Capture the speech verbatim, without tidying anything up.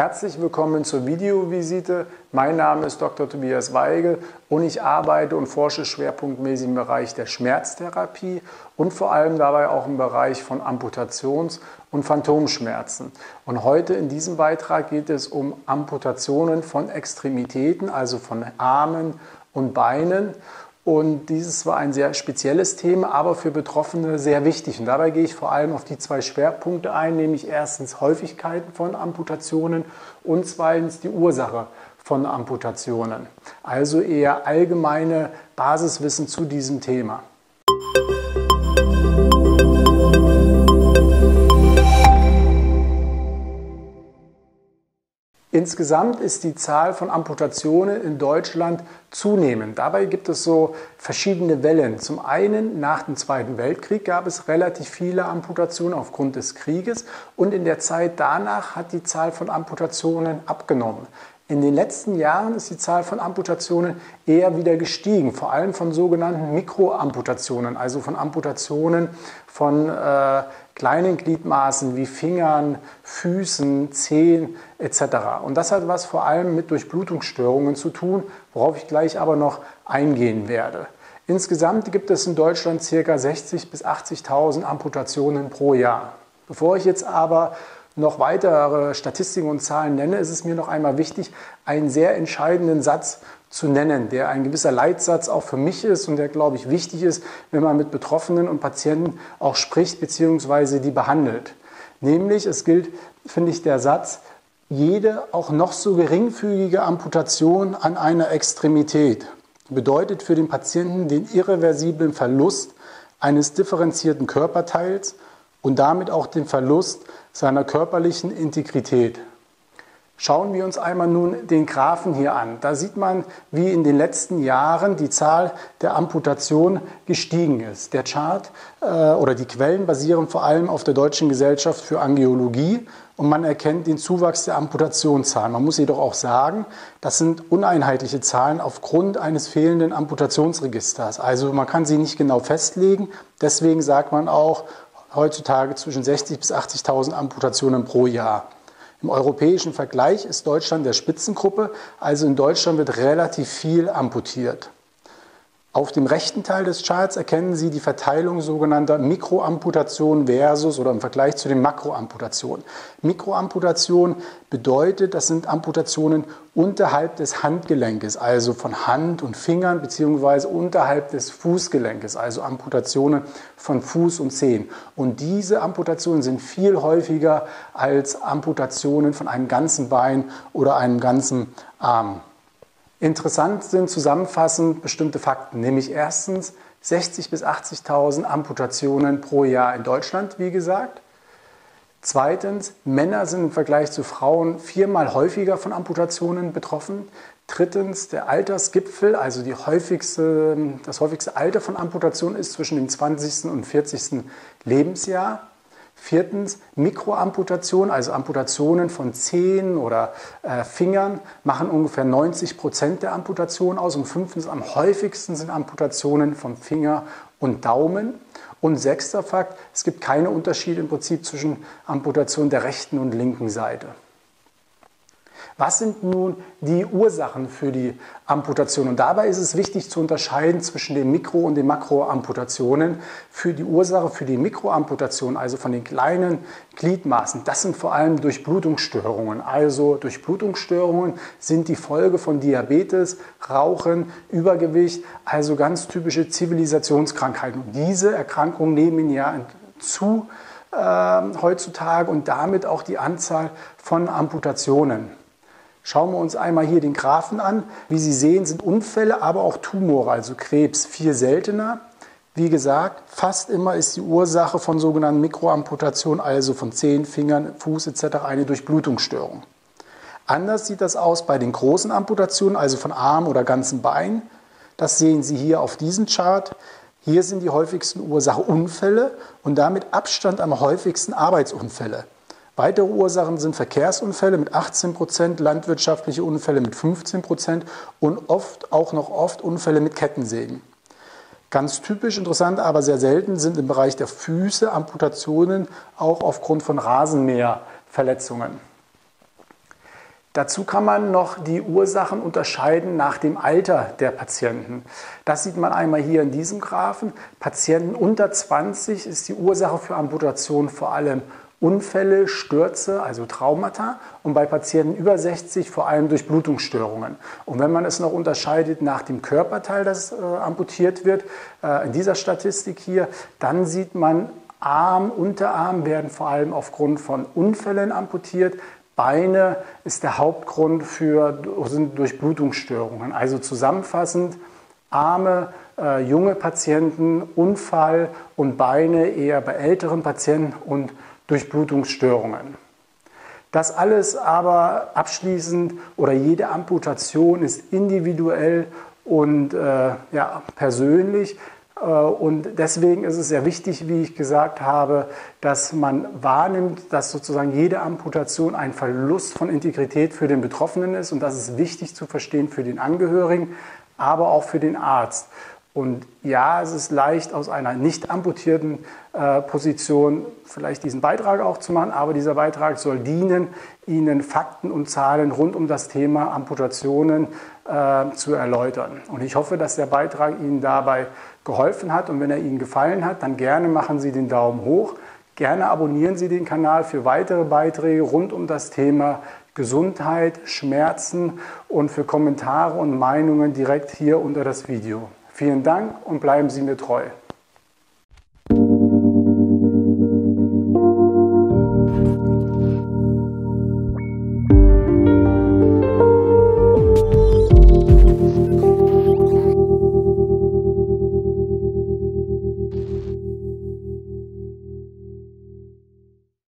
Herzlich willkommen zur Videovisite. Mein Name ist Doktor Tobias Weigel und ich arbeite und forsche schwerpunktmäßig im Bereich der Schmerztherapie und vor allem dabei auch im Bereich von Amputations- und Phantomschmerzen. Und heute in diesem Beitrag geht es um Amputationen von Extremitäten, also von Armen und Beinen. Und dieses war ein sehr spezielles Thema, aber für Betroffene sehr wichtig. Und dabei gehe ich vor allem auf die zwei Schwerpunkte ein, nämlich erstens Häufigkeiten von Amputationen und zweitens die Ursache von Amputationen. Also eher allgemeine Basiswissen zu diesem Thema. Insgesamt ist die Zahl von Amputationen in Deutschland zunehmend. Dabei gibt es so verschiedene Wellen. Zum einen nach dem Zweiten Weltkrieg gab es relativ viele Amputationen aufgrund des Krieges und in der Zeit danach hat die Zahl von Amputationen abgenommen. In den letzten Jahren ist die Zahl von Amputationen eher wieder gestiegen, vor allem von sogenannten Mikroamputationen, also von Amputationen von äh, kleinen Gliedmaßen wie Fingern, Füßen, Zehen et cetera. Und das hat was vor allem mit Durchblutungsstörungen zu tun, worauf ich gleich aber noch eingehen werde. Insgesamt gibt es in Deutschland ca. sechzigtausend bis achtzigtausend Amputationen pro Jahr. Bevor ich jetzt aber noch weitere Statistiken und Zahlen nenne, ist es mir noch einmal wichtig, einen sehr entscheidenden Satz zu nennen, der ein gewisser Leitsatz auch für mich ist und der, glaube ich, wichtig ist, wenn man mit Betroffenen und Patienten auch spricht bzw. die behandelt. Nämlich, es gilt, finde ich, der Satz, jede auch noch so geringfügige Amputation an einer Extremität bedeutet für den Patienten den irreversiblen Verlust eines differenzierten Körperteils und damit auch den Verlust seiner körperlichen Integrität. Schauen wir uns einmal nun den Graphen hier an. Da sieht man, wie in den letzten Jahren die Zahl der Amputationen gestiegen ist. Der Chart äh, oder die Quellen basieren vor allem auf der Deutschen Gesellschaft für Angiologie und man erkennt den Zuwachs der Amputationszahlen. Man muss jedoch auch sagen, das sind uneinheitliche Zahlen aufgrund eines fehlenden Amputationsregisters. Also man kann sie nicht genau festlegen. Deswegen sagt man auch heutzutage zwischen sechzigtausend bis achtzigtausend Amputationen pro Jahr. Im europäischen Vergleich ist Deutschland der Spitzengruppe, also in Deutschland wird relativ viel amputiert. Auf dem rechten Teil des Charts erkennen Sie die Verteilung sogenannter Mikroamputationen versus oder im Vergleich zu den Makroamputationen. Mikroamputation bedeutet, das sind Amputationen unterhalb des Handgelenkes, also von Hand und Fingern beziehungsweise unterhalb des Fußgelenkes, also Amputationen von Fuß und Zehen. Und diese Amputationen sind viel häufiger als Amputationen von einem ganzen Bein oder einem ganzen Arm. Interessant sind zusammenfassend bestimmte Fakten, nämlich erstens sechzigtausend bis achtzigtausend Amputationen pro Jahr in Deutschland, wie gesagt. Zweitens, Männer sind im Vergleich zu Frauen viermal häufiger von Amputationen betroffen. Drittens, der Altersgipfel, also die häufigste, das häufigste Alter von Amputationen ist zwischen dem zwanzigsten und vierzigsten Lebensjahr. Viertens, Mikroamputationen, also Amputationen von Zehen oder äh, Fingern, machen ungefähr neunzig Prozent der Amputationen aus. Und fünftens, am häufigsten sind Amputationen vom Finger und Daumen. Und sechster Fakt, es gibt keine Unterschiede im Prinzip zwischen Amputationen der rechten und linken Seite. Was sind nun die Ursachen für die Amputation? Und dabei ist es wichtig zu unterscheiden zwischen den Mikro- und den Makroamputationen. Für die Ursache für die Mikroamputation, also von den kleinen Gliedmaßen, das sind vor allem Durchblutungsstörungen. Also Durchblutungsstörungen sind die Folge von Diabetes, Rauchen, Übergewicht, also ganz typische Zivilisationskrankheiten. Und diese Erkrankungen nehmen ja zu äh, heutzutage und damit auch die Anzahl von Amputationen. Schauen wir uns einmal hier den Graphen an. Wie Sie sehen, sind Unfälle, aber auch Tumore, also Krebs, viel seltener. Wie gesagt, fast immer ist die Ursache von sogenannten Mikroamputationen, also von Zehen, Fingern, Fuß et cetera, eine Durchblutungsstörung. Anders sieht das aus bei den großen Amputationen, also von Arm oder ganzen Bein. Das sehen Sie hier auf diesem Chart. Hier sind die häufigsten Ursachen Unfälle und damit Abstand am häufigsten Arbeitsunfälle. Weitere Ursachen sind Verkehrsunfälle mit achtzehn Prozent, landwirtschaftliche Unfälle mit fünfzehn Prozent und oft auch noch oft Unfälle mit Kettensägen. Ganz typisch, interessant, aber sehr selten sind im Bereich der Füße Amputationen auch aufgrund von Rasenmäherverletzungen. Dazu kann man noch die Ursachen unterscheiden nach dem Alter der Patienten. Das sieht man einmal hier in diesem Graphen. Patienten unter zwanzig ist die Ursache für Amputation vor allem Unfälle, Stürze, also Traumata, und bei Patienten über sechzig vor allem Durchblutungsstörungen. Und wenn man es noch unterscheidet nach dem Körperteil, das äh, amputiert wird, äh, in dieser Statistik hier, dann sieht man, Arm, Unterarm werden vor allem aufgrund von Unfällen amputiert. Beine ist der Hauptgrund für sind Durchblutungsstörungen. Also zusammenfassend, Arme, äh, junge Patienten, Unfall, und Beine eher bei älteren Patienten und Durchblutungsstörungen. Das alles aber abschließend oder jede Amputation ist individuell und äh, ja, persönlich. Und deswegen ist es sehr wichtig, wie ich gesagt habe, dass man wahrnimmt, dass sozusagen jede Amputation ein Verlust von Integrität für den Betroffenen ist. Und das ist wichtig zu verstehen für den Angehörigen, aber auch für den Arzt. Und ja, es ist leicht, aus einer nicht amputierten äh, Position vielleicht diesen Beitrag auch zu machen, aber dieser Beitrag soll dienen, Ihnen Fakten und Zahlen rund um das Thema Amputationen äh, zu erläutern. Und ich hoffe, dass der Beitrag Ihnen dabei geholfen hat, und wenn er Ihnen gefallen hat, dann gerne machen Sie den Daumen hoch. Gerne abonnieren Sie den Kanal für weitere Beiträge rund um das Thema Gesundheit, Schmerzen und für Kommentare und Meinungen direkt hier unter das Video. Vielen Dank und bleiben Sie mir treu.